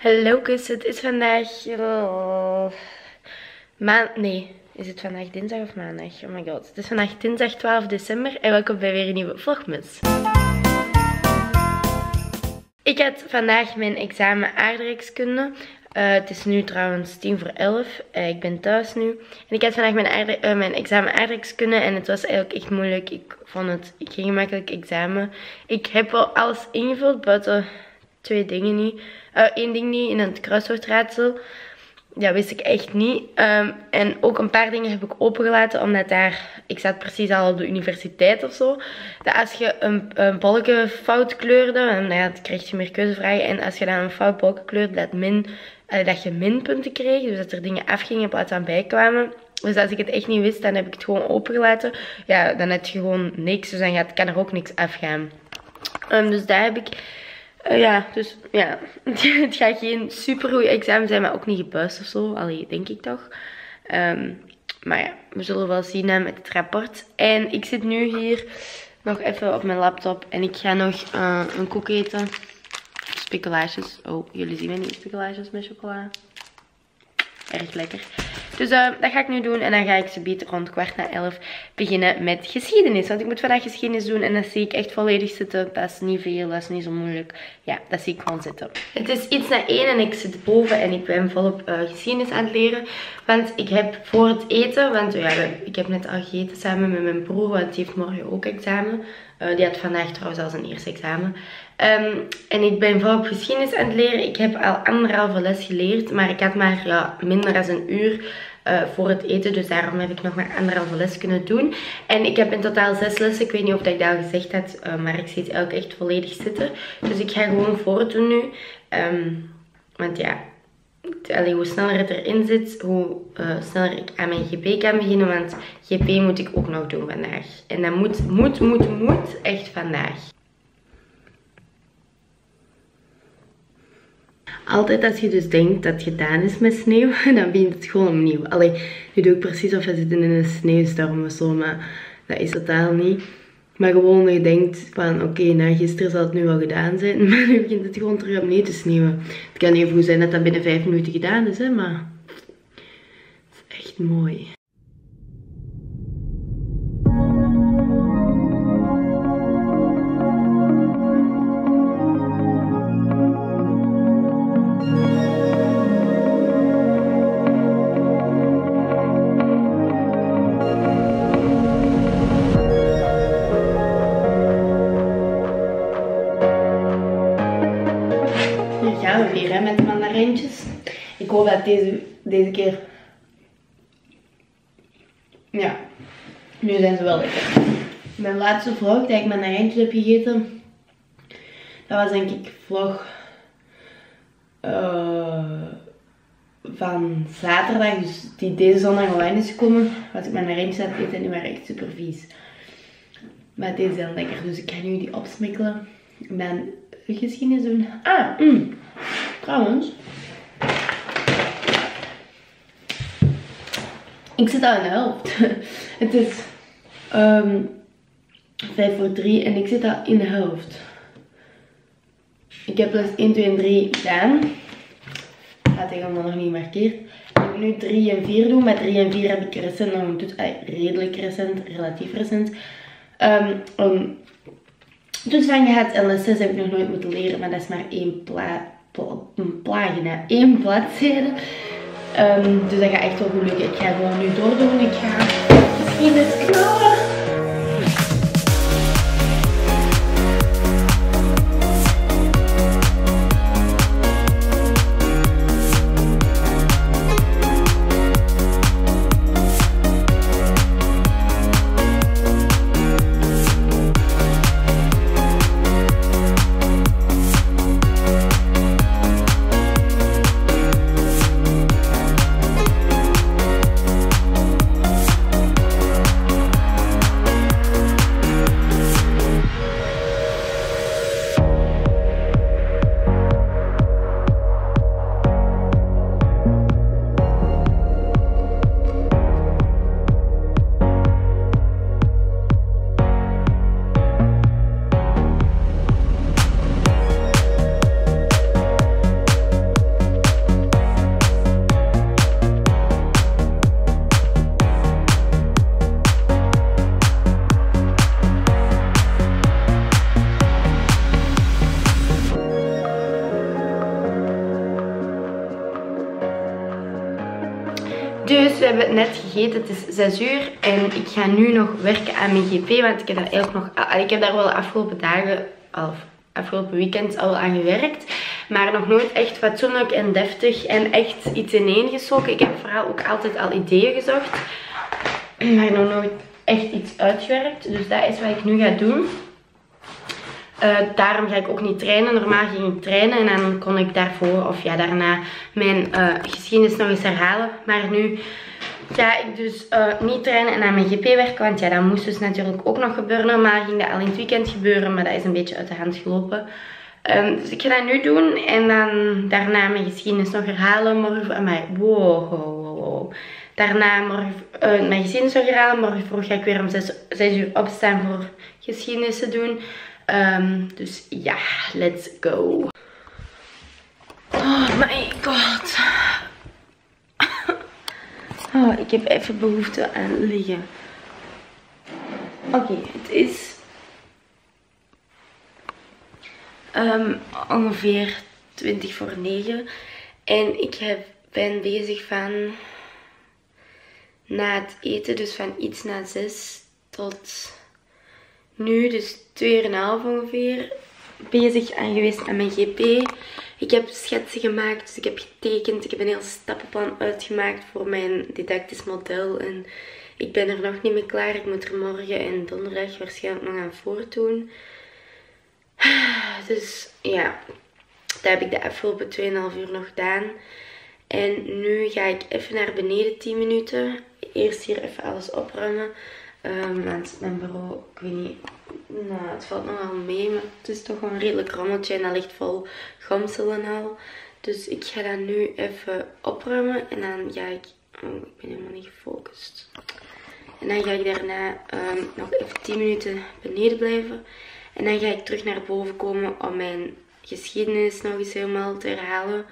Hallo kus, het is vandaag nee, is het vandaag dinsdag of maandag? Oh my god, het is vandaag dinsdag 12 december en welkom bij weer een nieuwe vlogmus. Ik had vandaag mijn examen aardrijkskunde. Het is nu trouwens 10:45. Ik ben thuis nu. En ik had vandaag mijn examen aardrijkskunde en het was eigenlijk echt moeilijk. Ik vond het geen gemakkelijk examen. Ik heb wel alles ingevuld, buiten 2 dingen niet. 1 ding niet in het kruiswoordraadsel. Dat wist ik echt niet. En ook een paar dingen heb ik opengelaten, omdat ik zat precies al op de universiteit of zo. Dat als je een balken fout kleurde, dan kreeg je meer keuzevragen. En als je dan een fout balken kleurde, dat je minpunten kreeg. Dus dat er dingen afgingen in plaats van bijkwamen. Dus als ik het echt niet wist, dan heb ik het gewoon opengelaten. Ja, dan heb je gewoon niks. Dus dan kan er ook niks afgaan. Dus daar heb ik... dus ja, het gaat geen super goed examen zijn, maar ook niet gebuist of zo. Allee, denk ik toch. Maar ja, we zullen wel zien met het rapport. En ik zit nu hier nog even op mijn laptop en ik ga nog een koek eten. Speculaasjes. Oh, jullie zien mij niet, speculaasjes met chocola. Erg lekker. Dus dat ga ik nu doen en dan ga ik zometeen rond 11:15 beginnen met geschiedenis. Want ik moet vandaag geschiedenis doen en dat zie ik echt volledig zitten. Dat is niet veel, dat is niet zo moeilijk. Ja, dat zie ik gewoon zitten. Het is iets na 1 en ik zit boven en ik ben volop geschiedenis aan het leren. Want ik heb voor het eten, want ik heb net al gegeten samen met mijn broer, want die heeft morgen ook examen. Die had vandaag trouwens al zijn eerste examen. En ik ben volop geschiedenis aan het leren. Ik heb al 1,5 les geleerd, maar ik had maar minder dan een uur voor het eten. Dus daarom heb ik nog maar 1,5 les kunnen doen. En ik heb in totaal 6 lessen. Ik weet niet of ik dat al gezegd had, maar ik zie het eigenlijk echt volledig zitten. Dus ik ga gewoon voortdoen nu. Want ja, hoe sneller het erin zit, hoe sneller ik aan mijn GP kan beginnen. Want GP moet ik ook nog doen vandaag. En dat moet echt vandaag. Altijd als je dus denkt dat het gedaan is met sneeuw, dan begint het gewoon opnieuw. Allee, nu doe ik precies of we zitten in een sneeuwstorm of zo, maar dat is totaal niet. Maar gewoon je denkt van oké, gisteren zal het nu wel gedaan zijn, maar nu begint het gewoon terug opnieuw te sneeuwen. Het kan even goed zijn dat dat binnen 5 minuten gedaan is, hè, maar het is echt mooi. Gaan we weer met de mandarijntjes. Ik hoop dat deze keer... Ja, nu zijn ze wel lekker. Mijn laatste vlog dat ik mandarijntjes heb gegeten, dat was denk ik vlog van zaterdag, dus die deze zondag online is gekomen. Was ik mandarijntjes aan het eten en die waren echt super vies. Maar deze zijn lekker, dus ik ga nu die opsmikkelen. En dan geschiedenis doen. Trouwens. Ik zit al in de helft. Het is 2:55 en ik zit al in de helft. Ik heb les 1, 2 en 3 gedaan. Had ik allemaal nog niet gemarkeerd. Ik ga nu 3 en 4 doen. Met 3 en 4 heb ik recent nog redelijk recent, relatief recent. Dus van gehad en les 6 heb ik nog nooit moeten leren, maar dat is maar 1 pagina, 1 bladzijde. Dus dat gaat echt wel goed lukken. Ik ga gewoon nu doordoen. Ik ga geschiedenis knallen. Dus we hebben net gegeten, het is 6 uur en ik ga nu nog werken aan mijn GP, want ik heb daar eigenlijk nog, ik heb daar wel de afgelopen dagen, afgelopen weekend al aan gewerkt, maar nog nooit echt fatsoenlijk en deftig en echt iets ineengestoken. Ik heb vooral ook altijd al ideeën gezocht, maar nog nooit echt iets uitgewerkt, dus dat is wat ik nu ga doen. Daarom ga ik ook niet trainen. Normaal ging ik trainen en dan kon ik daarvoor of ja, daarna mijn geschiedenis nog eens herhalen. Maar nu ga ik dus niet trainen en aan mijn GP werken. Want ja, dat moest dus natuurlijk ook nog gebeuren. Normaal ging dat al in het weekend gebeuren, maar dat is een beetje uit de hand gelopen. Dus ik ga dat nu doen en dan daarna mijn geschiedenis nog herhalen. Morgen, wow. Daarna morgen mijn geschiedenis nog herhalen. Morgen vroeg ga ik weer om 6 uur opstaan voor geschiedenis te doen. Dus ja, let's go. Oh my god. Oh, ik heb even behoefte aan liggen. Oké, het is ongeveer 9:20. En ik ben bezig van na het eten, dus van iets na 6 tot nu, dus 2,5 ongeveer, bezig aan geweest aan mijn GP. Ik heb schetsen gemaakt, dus ik heb getekend. Ik heb een heel stappenplan uitgemaakt voor mijn didactisch model. En ik ben er nog niet mee klaar. Ik moet er morgen en donderdag waarschijnlijk nog aan voortdoen. Dus ja, dat heb ik de afgelopen 2,5 uur nog gedaan. En nu ga ik even naar beneden 10 minuten. Eerst hier even alles opruimen. Want mijn bureau, ik weet niet, nou, het valt nog wel mee, maar het is toch een redelijk rommeltje en dat ligt vol gamsel en al. Dus ik ga dat nu even opruimen en dan ga ik, ik ben helemaal niet gefocust. En dan ga ik daarna nog even 10 minuten beneden blijven. En dan ga ik terug naar boven komen om mijn geschiedenis nog eens helemaal te herhalen.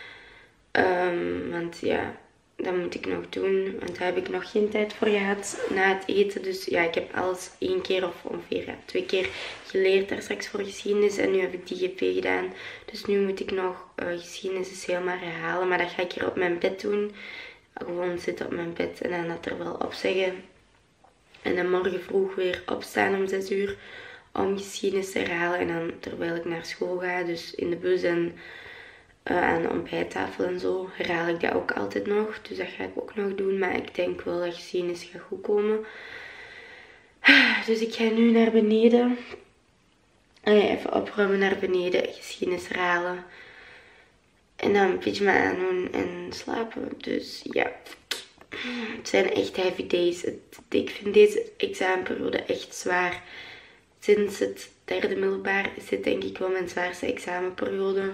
Want ja, dat moet ik nog doen, want daar heb ik nog geen tijd voor gehad na het eten. Dus ja, ik heb alles 1 keer of ongeveer 2 keer geleerd daar straks voor geschiedenis. En nu heb ik die GP gedaan. Dus nu moet ik nog geschiedenis eens helemaal herhalen. Maar dat ga ik hier op mijn bed doen. Gewoon zitten op mijn bed en dan dat er wel op zeggen. En dan morgen vroeg weer opstaan om 6 uur om geschiedenis te herhalen. En dan terwijl ik naar school ga, dus in de bus en aan de ontbijttafel en zo, herhaal ik dat ook altijd nog. Dus dat ga ik ook nog doen. Maar ik denk wel dat geschiedenis gaat goed komen. Dus ik ga nu naar beneden. Even opruimen naar beneden. Geschiedenis herhalen. En dan pyjama aandoen en slapen. Dus ja. Het zijn echt heavy days. Ik vind deze examenperiode echt zwaar. Sinds het 3e middelbaar is dit denk ik wel mijn zwaarste examenperiode.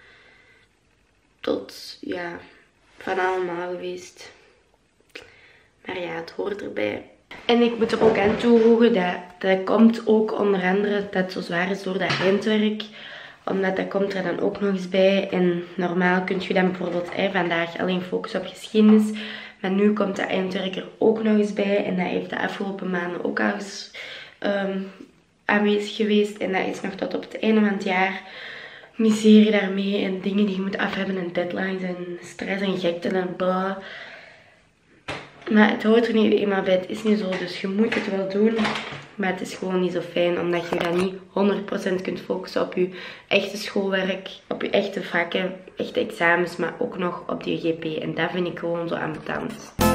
Tot, ja, van allemaal geweest. Maar ja, het hoort erbij. En ik moet er ook aan toevoegen dat komt ook onder andere dat het zo zwaar is door dat eindwerk. Omdat dat komt er dan ook nog eens bij. En normaal kun je dan bijvoorbeeld vandaag alleen focussen op geschiedenis. Maar nu komt dat eindwerk er ook nog eens bij. En dat heeft de afgelopen maanden ook al eens aanwezig geweest. En dat is nog tot op het einde van het jaar. Miserie daarmee en dingen die je moet af hebben en deadlines en stress en gekte en bla. Maar het hoort er niet eenmaal bij, het is niet zo, dus je moet het wel doen. Maar het is gewoon niet zo fijn, omdat je dan niet 100% kunt focussen op je echte schoolwerk, op je echte vakken, echte examens, maar ook nog op die GP. En dat vind ik gewoon zo ambetant.